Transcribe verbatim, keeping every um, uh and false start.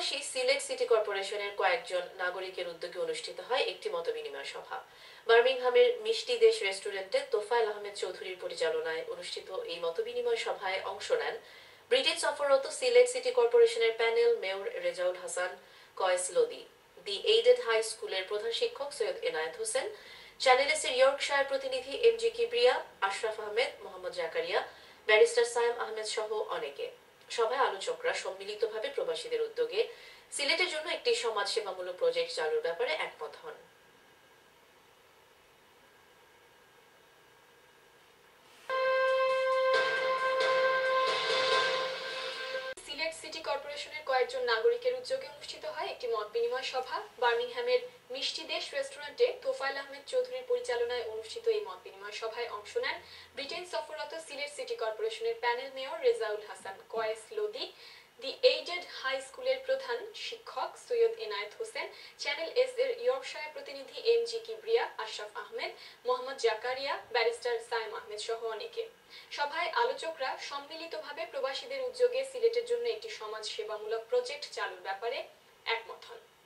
পাশাপাশি সিলেট সিটি কর্পোরেশনের কয়েকজন নাগরিকের উদ্যোগে অনুষ্ঠিত হয় একটি মতবিনিময় সভা। বার্মিংহামের মিষ্টি দেশ রেস্টুরেন্টে তোফায়েল আহমেদ চৌধুরীর পরিচালনায় অনুষ্ঠিত এই মতবিনিময় সভায় অংশ নেন ব্রিটেন সফররত সিলেট সিটি কর্পোরেশনের panel mayor Rezaul Hasan Kayes Lodi, the aided high স্কুলের প্রধান শিক্ষক সৈয়দ এনায়েত হোসেন, চ্যানেল এসের ইয়র্কশায়ার প্রতিনিধি M G Kibria, Ashraf Ahmed, Mohammad Zakaria, barrister Sayem Ahmed সহ অনেকে। সভায় আলোচকরা সম্মিলিতভাবে প্রবাসীদের উদ্যোগে সিলেটের জন্য একটি সমাজসেবামূলক প্রজেক্ট চালুর ব্যাপারে একমত হন। সিলেট সিটি কর্পোরেশনের কয়েকজন নাগরিকের উদ্যোগে অনুষ্ঠিত হয় একটি মত বিনিময় সভা। বার্মিংহামের মিষ্টি দেশ রেস্টুরেন্টে তোফায়েল আহমেদ চৌধুরীর পরিচালনায় অনুষ্ঠিত এই মত বিনিময় সভায় অংশ নেন ব্রিটেন সফররত সিলেট সিটি কর্পোরেশনের panel mayor Rezaul Hasan Kayes Lodi, the aided high স্কুলের প্রধান শিক্ষক সৈয়দ এনায়েত হোসেন, চ্যানেল এস এর ইয়র্কশায়ার প্রতিনিধি M G Kibria, Ashraf Ahmed, Mohammad Zakaria, barrister Sayem Ahmed সহ অনেকে। সভায় আলোচকরা সম্মিলিতভাবে প্রবাসীদের উদ্যোগে সিলেটের জন্য একটি সমাজ সেবামূলক প্রজেক্ট চালুর ব্যাপারে একমত হন।